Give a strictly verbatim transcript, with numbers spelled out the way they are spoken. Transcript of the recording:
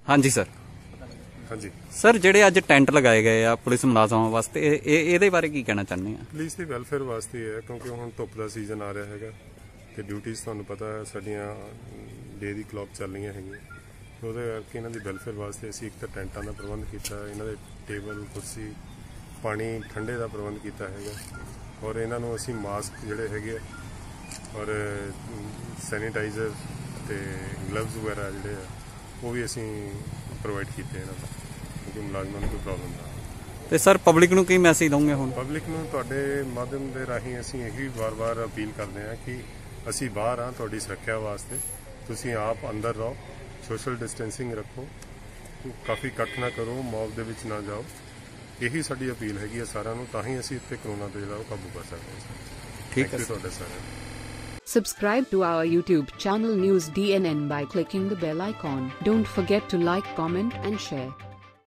हाँ जी सर। हाँ जी सर ਜਿਹੜੇ ਅੱਜ ਟੈਂਟ ਲਗਾਏ ਗਏ ਆ ਪੁਲਿਸ ਮੁਲਾਜ਼ਮਾਂ ਵਾਸਤੇ ਇਹ ਇਹਦੇ ਬਾਰੇ ਕੀ ਕਹਿਣਾ ਚਾਹੁੰਦੇ ਆ? ਪੁਲਿਸ ਦੀ ਵੈਲਫੇਅਰ ਵਾਸਤੇ ਹੈ ਕਿਉਂਕਿ ਹੁਣ ਧੁੱਪ ਦਾ ਸੀਜ਼ਨ ਆ ਰਿਹਾ ਹੈਗਾ ਤੇ ਡਿਊਟੀਆਂ ਤੁਹਾਨੂੰ ਪਤਾ ਹੈ ਸਾਡੀਆਂ ਡੇ ਦੀ ਕਲੌਕ ਚੱਲ ਰਹੀਆਂ ਹੈਗੀਆਂ ਉਹਦੇ ਕਰਕੇ ਇਹਨਾਂ ਦੀ ਵੈਲਫੇਅਰ ਵਾਸਤੇ ਅਸੀਂ ਇੱਕ ਤਾਂ ਟੈਂਟਾਂ ਦਾ ਪ੍ਰਬੰਧ ਕੀਤਾ ਇਹਨਾਂ ਦੇ ਟੇਬਲ ਕੁਰਸੀ ਪਾਣੀ ਠੰਡੇ ਦਾ ਪ੍ਰਬੰਧ ਕੀਤਾ ਹੈਗਾ ਔਰ ਇਹਨਾਂ ਨੂੰ ਅਸੀਂ ਮਾਸਕ ਜਿਹੜੇ ਹੈਗੇ ਔਰ ਸੈਨੀਟਾਈਜ਼ਰ ਤੇ ਗਲਵਜ਼ ਵਗੈਰਾ ਜਿਹੜੇ ਆ ਉਹ ਵੀ ਅਸੀਂ ਪ੍ਰੋਵਾਈਡ ਕੀਤੇ ਇਹਨਾਂ ਨੂੰ ਕਿਉਂਕਿ ਮੁਲਾਜ਼ਮਾਂ ਨੂੰ ਕੋਈ ਪ੍ਰੋਬਲਮ ਨਾ ਤੇ ਸਰ ਪਬਲਿਕ ਨੂੰ ਕੀ ਮੈਸੇਜ ਦਵਾਂਗੇ? ਹੁਣ ਪਬਲਿਕ ਨੂੰ ਤੁਹਾਡੇ ਮਾਧਿਅਮ ਦੇ ਰਾਹੀਂ ਅਸੀਂ ਇਹੀ ਵਾਰ-ਵਾਰ ਅਪੀਲ ਕਰਦੇ ਹਾਂ ਕਿ ਅਸੀਂ ਬਾਹਰ ਹਾਂ ਤੁਹਾਡੀ ਸੁਰੱਖਿਆ ਵਾਸਤੇ ਤੁਸੀਂ ਆਪ ਅੰਦਰ ਰਹੋ ਸੋਸ਼ਲ ਡਿਸਟੈਂਸਿੰਗ ਰੱਖੋ ਕਾਫੀ ਇਕੱਠ ਨਾ ਕਰੋ ਮੌਬ ਦੇ ਵਿੱਚ ਨਾ ਜਾਓ ਇਹੀ ਸਾਡੀ ਅਪੀਲ ਹੈਗੀ ਹੈ ਸਾਰਿਆਂ ਨੂੰ ਤਾਂ ਹੀ ਅਸੀਂ ਇੱਥੇ ਕਰੋਨਾ ਤੇ ਜਿਹੜਾ ਉਹ ਕਾਬੂ ਕਰ ਸਕਦੇ ਹਾਂ। ਠੀਕ ਹੈ ਤੁਹਾਡੇ ਸਾਰਿਆਂ ਨੂੰ। Subscribe to our YouTube channel News D N N by clicking the bell icon. Don't forget to like, comment and share.